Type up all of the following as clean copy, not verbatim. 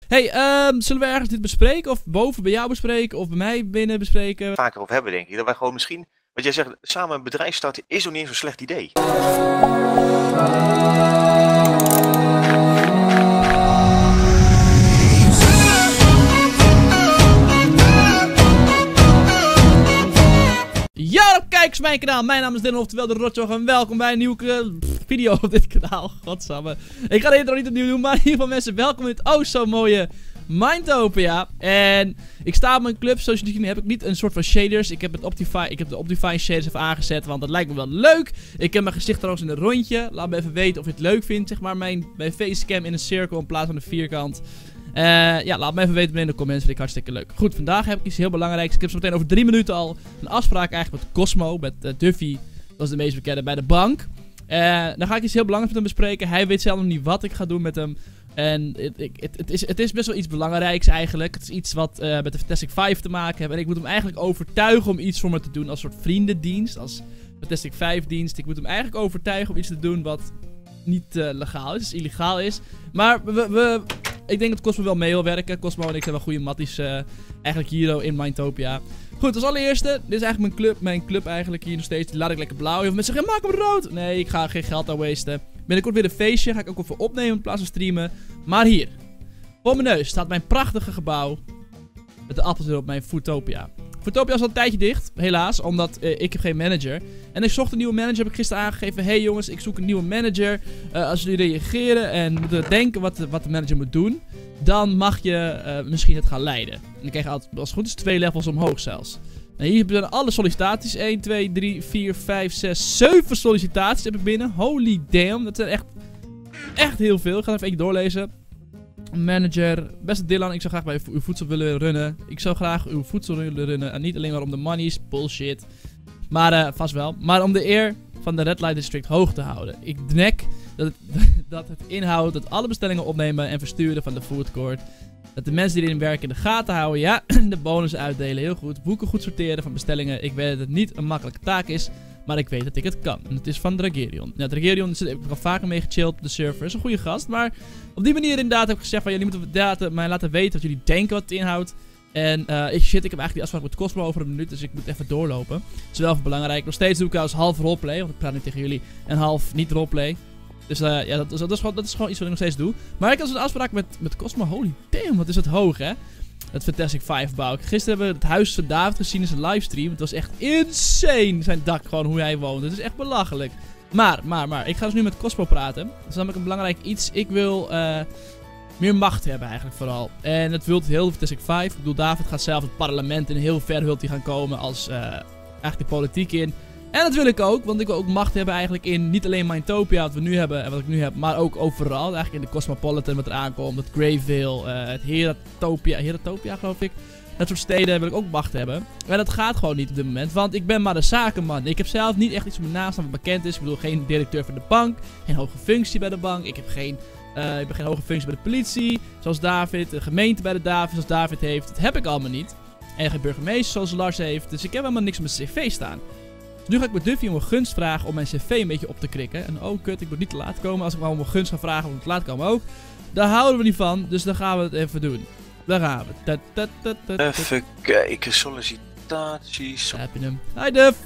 Hey, zullen we ergens dit bespreken? Of boven bij jou bespreken? Of bij mij binnen bespreken? Vaker over hebben, denk ik. Dat wij gewoon misschien, wat jij zegt, samen een bedrijf starten is nog niet eens zo'n slecht idee. Ja, kijkers van mijn kanaal. Mijn naam is Dylan, oftewel de Rotjoch. En welkom bij een nieuwe video op dit kanaal. Godsamme. Ik ga de intro niet opnieuw doen, maar in ieder geval mensen, welkom in het zo mooie Mindtopia. En ik sta op mijn club. Zoals jullie zien heb ik niet een soort van shaders. Ik heb de Optifine shaders even aangezet, want dat lijkt me wel leuk. Ik heb mijn gezicht trouwens in een rondje. Laat me even weten of je het leuk vindt. Zeg maar mijn facecam in een cirkel in plaats van een vierkant. Ja, laat me even weten in de comments, vind ik hartstikke leuk. Goed, vandaag heb ik iets heel belangrijks. Ik heb zo meteen over 3 minuten al een afspraak eigenlijk met Cosmo, met Duffy. Dat is de meest bekende bij de bank. Dan ga ik iets heel belangrijks met hem bespreken. Hij weet zelf nog niet wat ik ga doen met hem. En het is best wel iets belangrijks eigenlijk. Het is iets wat met de Fantastic 5 te maken heeft. En ik moet hem eigenlijk overtuigen om iets voor me te doen als soort vriendendienst. Als Fantastic 5 dienst. Ik moet hem eigenlijk overtuigen om iets te doen wat niet legaal is, dus illegaal is. Maar ik denk dat Cosmo wel mee wil werken. Cosmo en ik zijn wel goede matties eigenlijk hier in Mindtopia. Goed, als allereerste, dit is eigenlijk mijn club eigenlijk hier nog steeds. Die laat ik lekker blauw. Heel veel mensen zeggen, maak hem rood. Nee, ik ga geen geld aan wasten. Binnenkort weer een feestje, ga ik ook even opnemen in plaats van streamen. Maar hier, voor mijn neus staat mijn prachtige gebouw met de appels erop, mijn Foodtopia. Foodtopia is al een tijdje dicht, helaas, omdat ik heb geen manager. En ik zocht een nieuwe manager, heb ik gisteren aangegeven. Hey jongens, ik zoek een nieuwe manager. Als jullie reageren en moeten denken wat de manager moet doen, dan mag je misschien het gaan leiden. En ik krijg altijd, als het goed is, 2 levels omhoog zelfs. Nou, hier zijn alle sollicitaties. 1, 2, 3, 4, 5, 6, 7 sollicitaties heb ik binnen. Holy damn, dat zijn echt heel veel. Ik ga even eentje doorlezen. Manager, beste Dylan, ik zou graag bij uw voedsel willen runnen. Ik zou graag uw voedsel willen runnen. En niet alleen maar om de monies, bullshit. Maar vast wel. Maar om de eer van de Red Light District hoog te houden. Ik denk dat het inhoudt dat alle bestellingen opnemen en versturen van de food court. Dat de mensen die erin werken in de gaten houden. Ja, de bonus uitdelen. Heel goed. Boeken goed sorteren van bestellingen. Ik weet dat het niet een makkelijke taak is. Maar ik weet dat ik het kan. En het is van Dragerion. Ja, Dragerion heb ik al vaker mee gechilled op de server. Is een goede gast. Maar op die manier inderdaad heb ik gezegd van jullie moeten mij laten weten wat jullie denken wat het inhoudt. En ik heb eigenlijk die afspraak met Cosmo over een minuut. Dus ik moet even doorlopen. Dat is wel even belangrijk. Nog steeds doe ik als half roleplay. Want ik praat nu tegen jullie. En half niet roleplay. Dus ja, dat is gewoon iets wat ik nog steeds doe. Maar ik had zo'n afspraak met Cosmo. Holy damn, wat is het hoog, hè? Het Fantastic 5 bouw. Gisteren hebben we het huis van David gezien in zijn livestream. Het was echt insane, zijn dak, gewoon hoe hij woont. Het is echt belachelijk. Maar, ik ga dus nu met Cosmo praten. Dat is namelijk een belangrijk iets. Ik wil meer macht hebben eigenlijk vooral. En het wil heel Fantastic 5. Ik bedoel, David gaat zelf het parlement in. Heel ver wil hij gaan komen als eigenlijk de politiek in. En dat wil ik ook, want ik wil ook macht hebben eigenlijk in niet alleen Mindtopia wat we nu hebben en wat ik nu heb, maar ook overal. Eigenlijk in de Cosmopolitan wat er aankomt, het Greyville, het Heratopia geloof ik. Dat soort steden wil ik ook macht hebben. Maar dat gaat gewoon niet op dit moment, want ik ben maar een zakenman. Ik heb zelf niet echt iets op mijn naam staan wat bekend is. Ik bedoel, geen directeur van de bank, geen hoge functie bij de bank. Ik ben geen hoge functie bij de politie, zoals David. De gemeente bij de David, zoals David heeft. Dat heb ik allemaal niet. En geen burgemeester zoals Lars heeft. Dus ik heb helemaal niks op mijn cv staan. Dus nu ga ik met Duffy om een gunst vragen om mijn cv een beetje op te krikken. En oh kut, ik moet niet te laat komen. Als ik maar om een gunst ga vragen om te laat komen ook. Daar houden we niet van, dus dan gaan we het even doen. Daar gaan we. Even kijken, sollicitaties. Daar heb je hem. Hi Duff!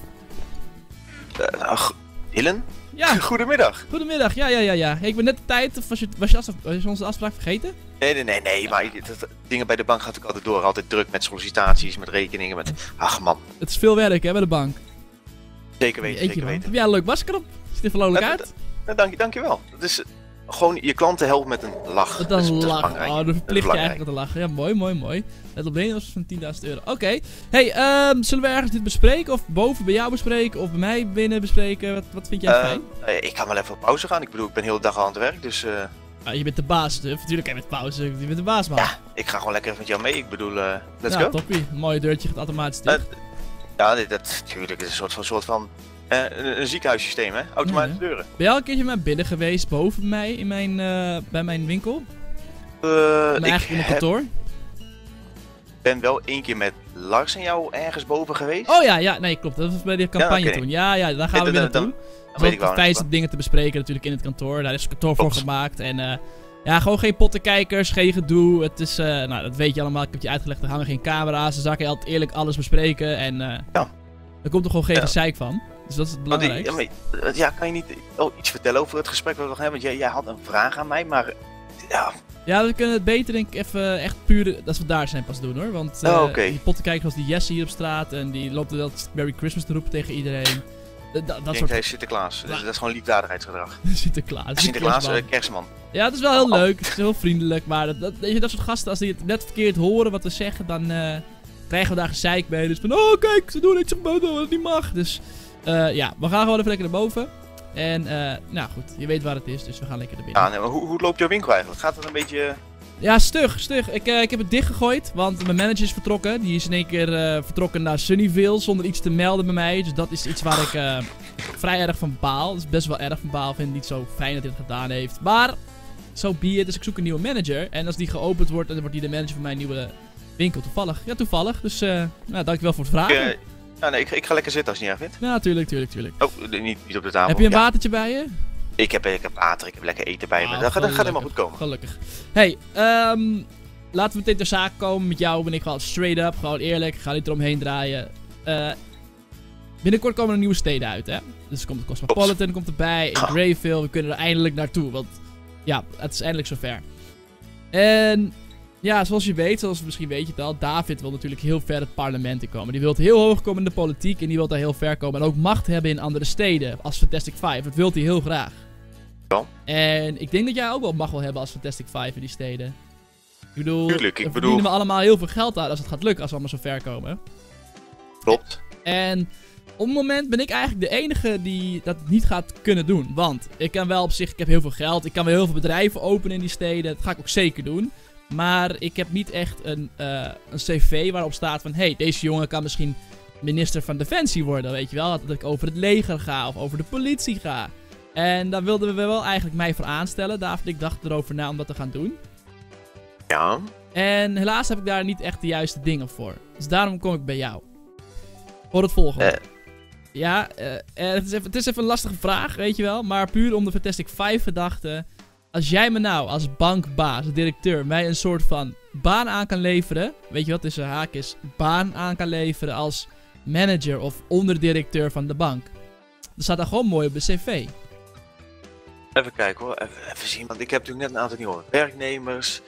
Dylan? Ja. Goedemiddag. Goedemiddag, ja. Ik ben net de tijd, of was je onze afspraak vergeten? Nee, maar dingen bij de bank gaat ook altijd door. Altijd druk met sollicitaties, met rekeningen, met... Ach man. Het is veel werk hè, bij de bank. Zeker weten. Heb jij een leuk masker op? Ziet er vrolijk uit? Dankjewel. Dat is gewoon je klanten helpen met een lach. Met een lach. Oh, dan verplicht je eigenlijk met een lach. Ja, mooi. Let op de van €10.000. Oké. Hey, zullen we ergens dit bespreken? Of boven bij jou bespreken? Of bij mij binnen bespreken? Wat vind jij fijn? Ik kan wel even op pauze gaan. Ik bedoel, ik ben heel de dag al aan het werk, dus... je bent de baas, Duff. Natuurlijk heb je met pauze. Je bent de baas, man. Ja, ik ga gewoon lekker even met jou mee. Ik bedoel, let's go. Ja, toppie. Een mooie deurtje gaat automatisch dicht. Ja, dat natuurlijk is een soort van een ziekenhuissysteem, hè? Automatische deuren. Ben je al een keertje naar binnen geweest boven mij in bij mijn winkel? Eigenlijk in mijn kantoor? Ben wel 1 keer met Lars en jou ergens boven geweest. Oh ja, nee, klopt. Dat was bij de campagne toen. Ja, daar gaan we weer naartoe. Dan weet ik wel. Fijnste dingen te bespreken natuurlijk in het kantoor. Daar is het kantoor voor gemaakt. En Ja, gewoon geen pottenkijkers, geen gedoe. Het is, nou, dat weet je allemaal. Ik heb je uitgelegd, er hangen geen camera's. Dus daar kan je altijd eerlijk alles bespreken. En Ja. er komt er gewoon geen gezeik van. Dus dat is het belangrijkste. Kan je niet iets vertellen over het gesprek wat we nog hebben? Want jij had een vraag aan mij, maar... Ja, we kunnen het beter denk ik even echt puur dat we daar zijn pas doen hoor. Want die pottenkijkers als die Jesse hier op straat en die loopt dat Merry Christmas te roepen tegen iedereen. Dat soort... Hij is Sinterklaas. Dat is gewoon liefdadigheidsgedrag. Sinterklaas, kerstman. Ja, het is wel heel leuk. Het is heel vriendelijk. Maar dat soort gasten, als die het net verkeerd horen wat we zeggen, dan krijgen we daar gezeik mee. Dus van, oh kijk, ze doen iets wat het niet mag. Dus ja, we gaan gewoon even lekker naar boven. En nou goed, je weet waar het is, dus we gaan lekker naar binnen. Ja, nee, maar hoe loopt jouw winkel eigenlijk? Gaat het een beetje... Ja, stug. Ik heb het dichtgegooid, want mijn manager is vertrokken. Die is in één keer vertrokken naar Sunnyvale zonder iets te melden bij mij. Dus dat is iets waar ik vrij erg van baal. Dat is best wel erg van baal. Ik vind het niet zo fijn dat hij het gedaan heeft. Maar, so be it. Dus ik zoek een nieuwe manager. En als die geopend wordt, dan wordt die de manager van mijn nieuwe winkel. Toevallig. Ja, toevallig. Dus, nou, dankjewel voor het vragen. Ja, nee, ik ga lekker zitten als je het niet erg vindt. Ja, tuurlijk. Oh, niet op de tafel. Heb je een watertje bij je? Ik heb water, ik heb lekker eten bij me. Dat gaat helemaal goed komen. Gelukkig. Hey, laten we meteen ter zaak komen. Met jou ben ik gewoon straight up, gewoon eerlijk. Ik ga niet eromheen draaien. Binnenkort komen er nieuwe steden uit, hè. Dus komt Cosmopolitan komt erbij, in Greyville. We kunnen er eindelijk naartoe, want ja, het is eindelijk zover. En ja, zoals je weet, misschien weet je het al, David wil natuurlijk heel ver het parlement in komen. Die wil heel hoog komen in de politiek en die wil daar heel ver komen. En ook macht hebben in andere steden, als Fantastic Five. Dat wil hij heel graag. Ja. En ik denk dat jij ook wel macht wil hebben als Fantastic Five in die steden. Ik bedoel, tuurlijk, verdienen we allemaal heel veel geld aan als het gaat lukken, als we allemaal zo ver komen. Klopt. En op het moment ben ik eigenlijk de enige die dat niet gaat kunnen doen. Want ik kan wel op zich, ik heb heel veel geld, ik kan wel heel veel bedrijven openen in die steden. Dat ga ik ook zeker doen. Maar ik heb niet echt een cv waarop staat van... Hey, deze jongen kan misschien minister van Defensie worden, weet je wel. Dat ik over het leger ga of over de politie ga. En daar wilden we wel eigenlijk mij voor aanstellen. David, ik dacht erover na om dat te gaan doen. Ja. En helaas heb ik daar niet echt de juiste dingen voor. Dus daarom kom ik bij jou. Voor het volgende. Ja, het is even een lastige vraag, weet je wel. Maar puur om de Fantastic Five gedachte... Als jij me nou als bankbaas, directeur, mij een soort van baan aan kan leveren. Weet je wat tussen haakjes baan aan kan leveren als manager of onderdirecteur van de bank. Dat staat daar gewoon mooi op de cv. Even kijken hoor, even zien. Want ik heb natuurlijk net een aantal nieuwe werknemers.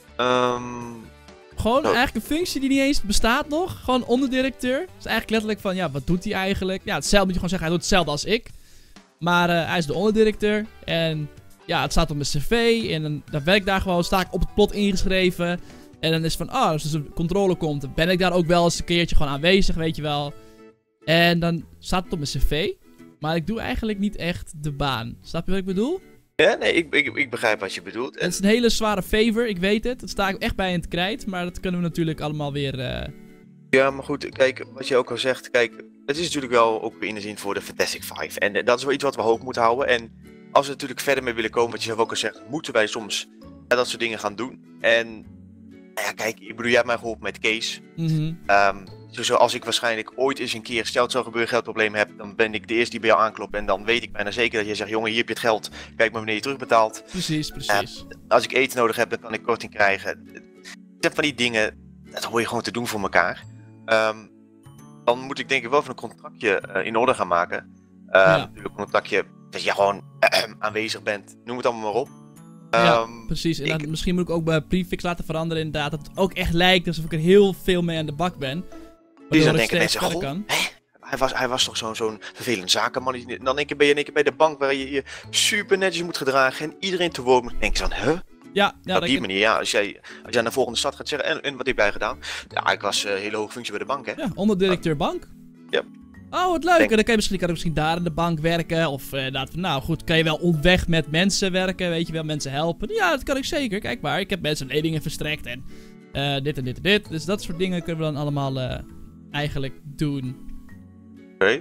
Gewoon eigenlijk een functie die niet eens bestaat nog. Gewoon onderdirecteur. Dus eigenlijk letterlijk van, ja, wat doet hij eigenlijk? Ja, hetzelfde moet je gewoon zeggen, hij doet hetzelfde als ik. Maar hij is de onderdirecteur en... Ja, het staat op mijn cv en dan werk ik daar gewoon, sta ik op het plot ingeschreven. En dan is het van, als er een controle komt, dan ben ik daar ook wel eens een keertje gewoon aanwezig, weet je wel. En dan staat het op mijn cv, maar ik doe eigenlijk niet echt de baan. Snap je wat ik bedoel? Ja, nee, ik begrijp wat je bedoelt. En... Het is een hele zware favor, ik weet het. Dat sta ik echt bij in het krijt, maar dat kunnen we natuurlijk allemaal weer... Ja, maar goed, kijk, wat je ook al zegt, kijk, het is natuurlijk wel ook in de zin voor de Fantastic Five. En dat is wel iets wat we hoog moeten houden en... Als we natuurlijk verder mee willen komen, wat je zelf ook al zegt, moeten wij soms dat soort dingen gaan doen. En ja, kijk, ik bedoel, jij hebt mij geholpen met Kees. Zoals ik waarschijnlijk ooit eens een keer, stel het zou gebeuren, geldprobleem heb, dan ben ik de eerste die bij jou aanklopt. En dan weet ik bijna zeker dat je zegt, jongen, hier heb je het geld, kijk maar wanneer je terugbetaalt. Precies. Als ik eten nodig heb, dan kan ik korting krijgen. Dat van die dingen, dat hoor je gewoon te doen voor elkaar. Dan moet ik denk ik wel even een contractje in orde gaan maken. Natuurlijk een contractje... Dat je gewoon aanwezig bent. Noem het allemaal maar op. Ja, precies. En dan, misschien moet ik ook bij prefix laten veranderen inderdaad. Dat het ook echt lijkt alsof ik er heel veel mee aan de bak ben. Dus dan denken mensen, hij was toch zo'n vervelend zakenman. En dan ben je in één keer bij de bank waar je je super netjes moet gedragen. En iedereen te woord moet denken van, huh? Ja, op die manier, ja. Als jij naar de volgende stad gaat zeggen, en wat heb jij gedaan? Ja, ik was hele hoge functie bij de bank, hè. Ja, onderdirecteur bank. Ja. Oh, wat leuk. En dan kan je misschien daar in de bank werken. Of inderdaad, nou goed, kan je wel onderweg met mensen werken, weet je wel, mensen helpen. Ja, dat kan ik zeker. Kijk maar, ik heb mensen leningen verstrekt en dit en dit en dit. Dus dat soort dingen kunnen we dan allemaal eigenlijk doen. Oké,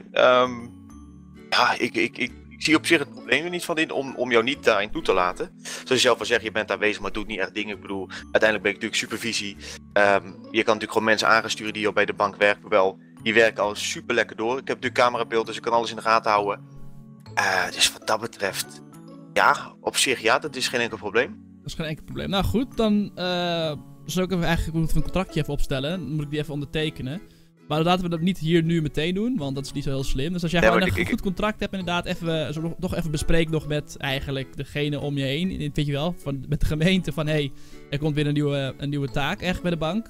ja, ik zie op zich het probleem er niet van in om jou niet daarin toe te laten. Zoals je zelf al zegt, je bent aanwezig, maar doet niet echt dingen. Ik bedoel, uiteindelijk ben ik natuurlijk supervisie. Je kan natuurlijk gewoon mensen aangestuurd die al bij de bank werken wel. Die werken al super lekker door. Ik heb natuurlijk camerabeeld, dus ik kan alles in de gaten houden. Dus wat dat betreft, ja, op zich ja, dat is geen enkel probleem. is geen enkel probleem. Nou goed, dan zou ik eigenlijk een contractje even opstellen. Dan moet ik die even ondertekenen. Maar laten we dat niet hier nu meteen doen, want dat is niet zo heel slim. Dus als jij gewoon een goed contract hebt, inderdaad, even, nog even bespreek nog met eigenlijk degene om je heen. Weet je wel, met de gemeente van, hé, er komt weer een nieuwe taak echt bij de bank.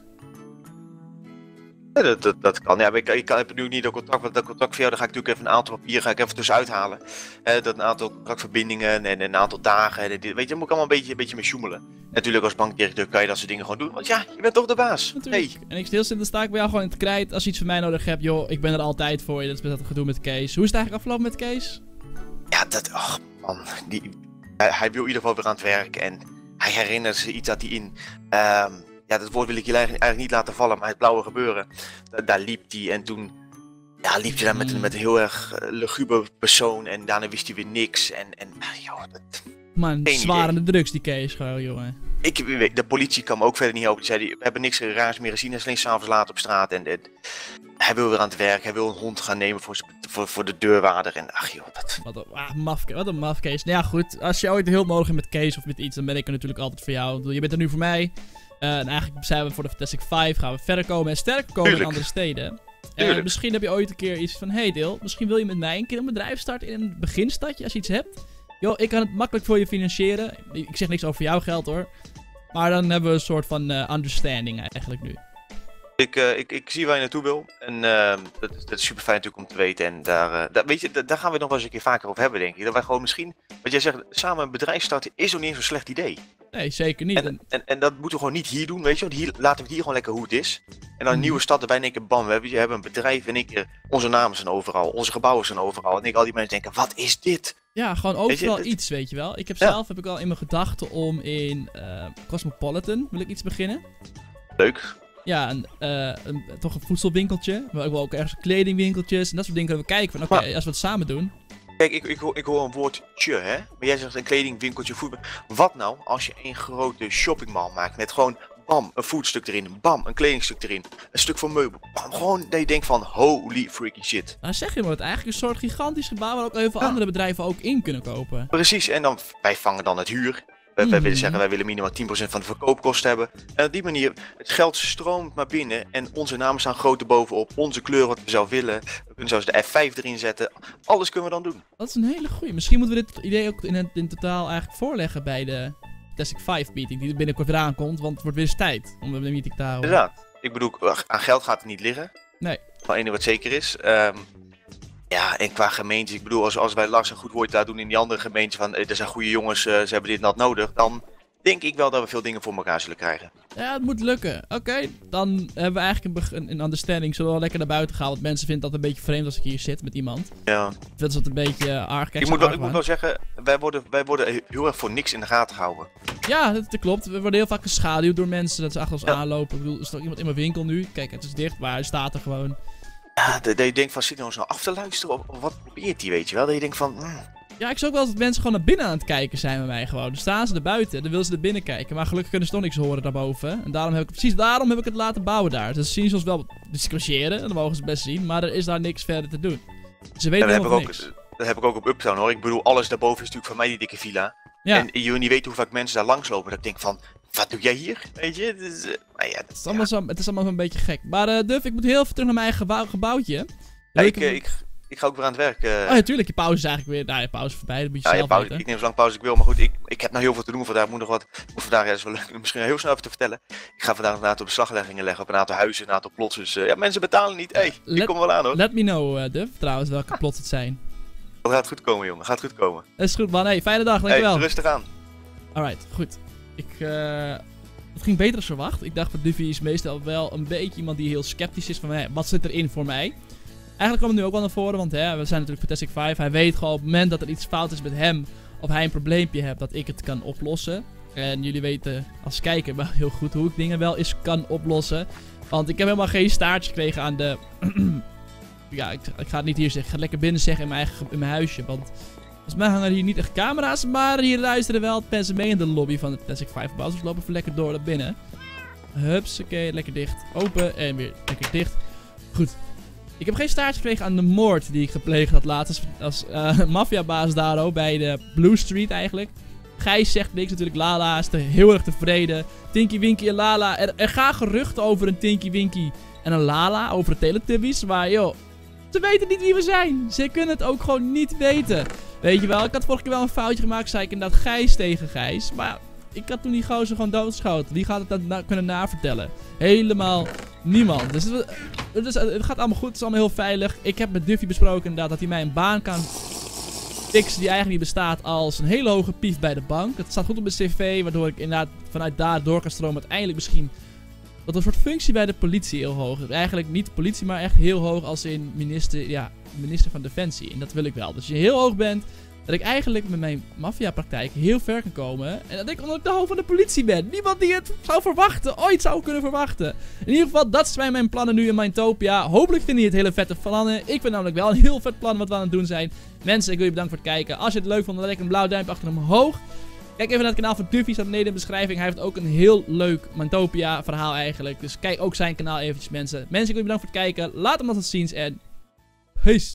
Ja, dat kan. Ja, maar ik heb nu niet een contract, want dat contract voor jou, daar ga ik natuurlijk even een aantal papieren even tussenuit halen. Dat een aantal contractverbindingen en een aantal dagen. En weet je, daar moet ik allemaal een beetje mee sjoemelen. Natuurlijk als bankdirecteur kan je dat soort dingen gewoon doen, want ja, je bent toch de baas. Natuurlijk. Hey. En ik stil zit, dan sta ik bij jou gewoon in het krijt. Als je iets van mij nodig hebt, joh, ik ben er altijd voor je. Dat is met dat gedoe met Kees. Hoe is het eigenlijk afgelopen met Kees? Ja, ach man, hij wil in ieder geval weer aan het werk en hij herinnert zich iets dat hij in... ja, dat woord wil ik je eigenlijk niet laten vallen, maar het blauwe gebeuren, daar liep hij en toen liep hij daar met een heel erg luguber persoon en daarna wist hij weer niks en joh, man, zwarende drugs die Kees gewoon, jongen. De politie kwam ook verder niet helpen, die zei, we hebben niks raars meer gezien, hij is alleen s'avonds laat op straat en hij wil weer aan het werk, hij wil een hond gaan nemen voor de deurwaarder en ach joh, dat... Wat een maf Kees. Nou ja goed, als je ooit hulp nodig hebt met Kees of met iets, dan ben ik er natuurlijk altijd voor jou. Je bent er nu voor mij. En eigenlijk zijn we voor de Fantastic 5, gaan we verder komen en sterker komen in andere steden. En misschien heb je ooit een keer iets van, hey Deel, misschien wil je met mij een keer een bedrijf starten in een beginstadje als je iets hebt. Joh, ik kan het makkelijk voor je financieren. Ik zeg niks over jouw geld hoor. Maar dan hebben we een soort van understanding eigenlijk nu. Ik zie waar je naartoe wil. En dat is super fijn natuurlijk om te weten. En weet je, daar gaan we het nog wel eens een keer vaker over hebben, denk ik. Dat wij gewoon misschien, wat jij zegt, samen een bedrijf starten is nog niet eens een slecht idee. Nee, zeker niet. En dat moeten we gewoon niet hier doen, weet je. Want laten we het hier gewoon lekker hoe het is. En dan een nieuwe stad erbij in één keer, bam, we hebben een bedrijf en één keer, onze namen zijn overal, onze gebouwen zijn overal. En al die mensen denken, wat is dit? Ja, gewoon overal iets, weet je wel. Ik heb zelf al in mijn gedachten om in Cosmopolitan, wil ik iets beginnen. Leuk. Ja, toch een voedselwinkeltje. Maar ik wil ook ergens kledingwinkeltjes en dat soort dingen kunnen we kijken van, oké, als we het samen doen. Kijk, ik hoor een woordje, hè. Maar jij zegt een kledingwinkeltje, voetbal. Wat nou als je een grote shoppingmall maakt met gewoon, bam, een voetstuk erin, bam, een kledingstuk erin, een stuk voor meubel, bam, gewoon dat je denkt van, holy freaking shit. Nou zeg je maar, het eigenlijk een soort gigantisch gebouw waar ook heel veel andere bedrijven ook in kunnen kopen. Precies, en dan, wij vangen dan het huur. Wij willen zeggen, wij willen minimaal 10% van de verkoopkosten hebben. En op die manier, het geld stroomt maar binnen en onze namen staan groot erbovenop. Onze kleur wat we zelf willen. We kunnen zelfs de F5 erin zetten. Alles kunnen we dan doen. Dat is een hele goeie. Misschien moeten we dit idee ook in totaal eigenlijk voorleggen bij de Fantastic 5 meeting die er binnenkort weer aankomt. Want het wordt weer eens tijd om de meeting te houden. Inderdaad. Ik bedoel, aan geld gaat het niet liggen. Nee. Van één wat zeker is. Ja, en qua gemeentes, ik bedoel, als wij Lars een goed woord daar doen in die andere gemeentes van, er zijn goede jongens, ze hebben dit en dat nodig, dan denk ik wel dat we veel dingen voor elkaar zullen krijgen. Ja, het moet lukken. Oké, dan hebben we eigenlijk een understanding. Zullen we wel lekker naar buiten gaan, want mensen vinden dat een beetje vreemd als ik hier zit met iemand. Ja. Ik vind dat een beetje aardig. Ik moet wel zeggen, wij worden heel erg voor niks in de gaten gehouden. Ja, dat klopt. We worden heel vaak geschaduwd door mensen dat ze achter ons aanlopen. Ik bedoel, er is toch iemand in mijn winkel nu? Kijk, het is dicht, maar hij staat er gewoon. Ja, dat je denkt van, zit nou zo af te luisteren of wat probeert hij, weet je wel? Dat je denkt van... Ja, ik zie ook wel dat mensen gewoon naar binnen aan het kijken zijn bij mij gewoon. Dan staan ze er buiten, dan willen ze er binnen kijken. Maar gelukkig kunnen ze toch niks horen daarboven. En precies daarom heb ik het laten bouwen daar. Dus zien ze ons wel discussiëren, dat mogen ze best zien. Maar er is daar niks verder te doen. Ze weten helemaal niks. Dat heb ik ook op Uptown hoor. Ik bedoel, alles daarboven is natuurlijk van mij die dikke villa. Ja. En je wil niet weten hoe vaak mensen daar langslopen. Dat ik denk van, wat doe jij hier? Weet je? Het is allemaal zo'n beetje gek. Maar Duff, ik moet heel even terug naar mijn eigen gebouwje. Ik ga ook weer aan het werk. Oh ja, tuurlijk. Je pauze is eigenlijk weer... Nou, je pauze is voorbij. Dat moet je zelf weten. Ik neem zo lang pauze als ik wil. Maar goed, ik heb nog heel veel te doen vandaag. Ik moet vandaag, dat is wel leuk, misschien heel snel even te vertellen. Ik ga vandaag een aantal beslagleggingen leggen op een aantal huizen, een aantal plots. Dus ja, mensen betalen niet. Ik kom wel aan hoor. Let me know, Duff, trouwens, welke plots het zijn. Het gaat goed komen, jongen. Gaat goed komen. Dat is goed, man. Hey, fijne dag. Dankjewel. Rustig aan. Alright, goed. Het ging beter dan verwacht. Ik dacht van Duffy is meestal wel een beetje iemand die heel sceptisch is van wat zit erin voor mij. Eigenlijk kwam het nu ook wel naar voren, want we zijn natuurlijk Fantastic 5. Hij weet gewoon op het moment dat er iets fout is met hem, of hij een probleempje heeft, dat ik het kan oplossen. En jullie weten als kijker wel heel goed hoe ik dingen wel eens kan oplossen. Want ik heb helemaal geen staartje gekregen aan de... Ja, ik ga het niet hier zeggen. Ik ga het lekker binnen zeggen in mijn huisje. Want volgens mij hangen hier niet echt camera's, maar hier luisteren wel mensen mee in de lobby van de Fantastic 5 gebouw. Dus we lopen even lekker door naar binnen. Hups, oké, lekker dicht. Open en weer lekker dicht. Goed. Ik heb geen staartje gekregen aan de moord die ik gepleegd had laatst als maffiabaas daar ook bij de Blue Street eigenlijk. Gijs zegt niks natuurlijk. Lala is heel erg tevreden. Tinky Winky en Lala. Er gaan geruchten over een Tinky Winky en een Lala. Over de Teletubbies. Maar joh, ze weten niet wie we zijn. Ze kunnen het ook gewoon niet weten. Weet je wel, ik had vorige keer wel een foutje gemaakt. Zei ik inderdaad Gijs tegen Gijs. Maar ik had toen die gozer gewoon doodgeschoten. Wie gaat het dan kunnen navertellen? Helemaal niemand. Dus het gaat allemaal goed. Het is allemaal heel veilig. Ik heb met Duffy besproken inderdaad dat hij mij een baan kan fixen die eigenlijk niet bestaat als een hele hoge pief bij de bank. Het staat goed op mijn cv, waardoor ik inderdaad vanuit daar door kan stromen. Uiteindelijk misschien dat een soort functie bij de politie heel hoog is. Eigenlijk niet politie, maar echt heel hoog als in minister van Defensie. En dat wil ik wel. Dus als je heel hoog bent, dat ik eigenlijk met mijn maffiapraktijk heel ver kan komen. En dat ik omdat ik de hoofd van de politie ben. Niemand die het zou verwachten, ooit zou kunnen verwachten. In ieder geval, dat zijn mijn plannen nu in Mindtopia. Hopelijk vinden jullie het hele vette plannen. Ik vind namelijk wel een heel vet plan wat we aan het doen zijn. Mensen, ik wil je bedanken voor het kijken. Als je het leuk vond, dan leg ik een blauw duimpje achter omhoog. Kijk even naar het kanaal van Duffy, staat beneden in de beschrijving. Hij heeft ook een heel leuk Mindtopia verhaal eigenlijk. Dus kijk ook zijn kanaal eventjes, mensen. Mensen, ik wil je bedanken voor het kijken. Laat hem tot ziens en peace.